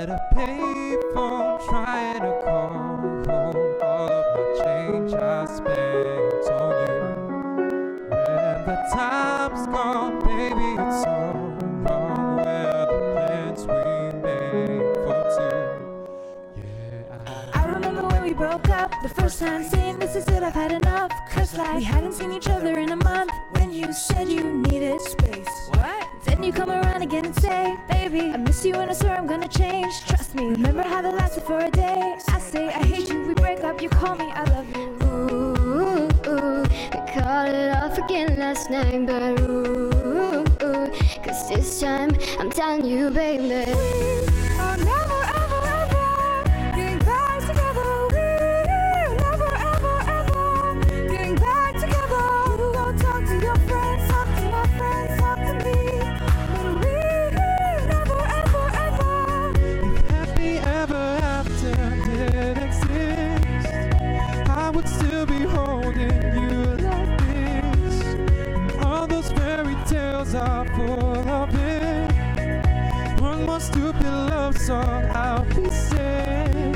at a payphone trying to call home. All of my change I spent on you. When the time's gone, baby, it's all wrong. Where the plans we made for two. Yeah, I remember when we broke up, the first time saying this is it, I've had enough. 'Cause like we hadn't seen each other in a month. When you said you needed space, what? Then you come around again and say, baby, I miss you and I swear I'm gonna change. Trust me, remember how that lasted for a day. I say I hate you, we break up, you call me I love you. Ooh, we called it off again last night, but ooh, 'cause this time I'm telling you, baby, We are never ever ever getting back together. We never ever ever getting back together. You go talk to your friends, talk to my friends, talk to me. But we never ever ever. if happy ever after did exist, I would still be holding you like this. And all those fairy tales are full of it. One more stupid love song, I'll be sick.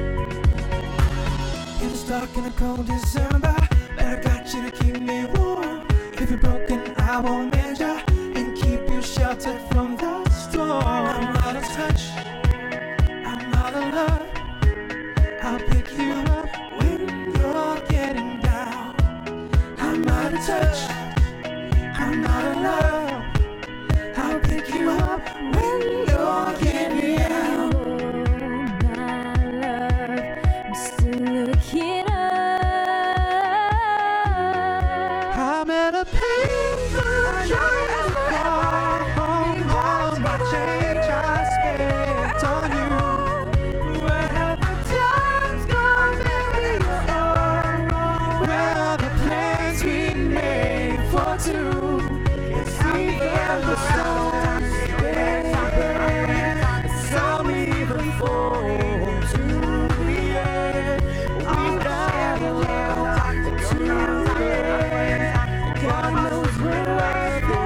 It was dark in a cold December, but I got you to keep me warm. If you're broken, I won't mend ya and keep you sheltered from the storm. I'm out of touch, I'm out of love. I'll pick you up when you're getting down. I'm out of touch, I'm out of love. I'll pick you up when you're getting down. Oh, my love, I'm still looking up. I'm at a payphone trying to call home. All of my change I spent on you. Where the time's gone, baby, it's all wrong. Where the plans we made for two. It's the end of songs, baby. Saw me before to the end. We never left to the end. God knows we're worth it.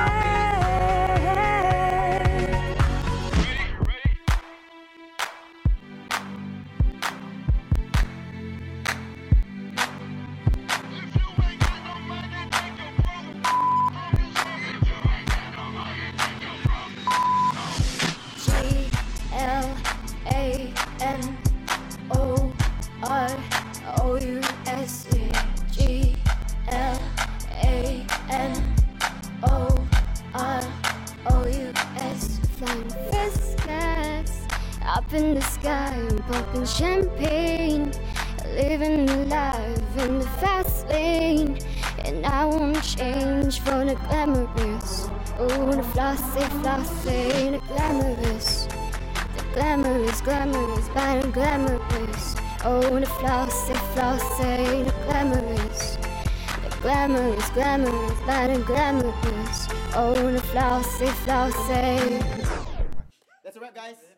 GLAMOROUSE. GLAMOROUS. Flying fist cats up in the sky, popping champagne, living the life in the fast lane. And I won't change for the glamorous. Oh, the flossy, the glamorous. The glamorous, by the glamorous. Oh, the flossy, the glamorous. The glamorous, by the glamorous. Oh, the flossy. That's a wrap, guys.